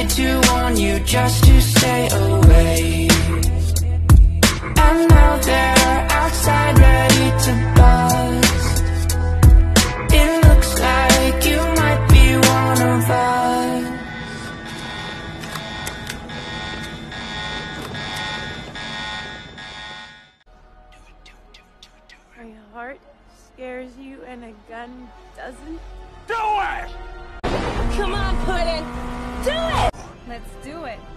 tried to warn you just to stay away, and now they're outside ready to bust. It looks like you might be one of us. My heart scares you and a gun doesn't? Do it! Come on, Puddin! Do it! Let's do it!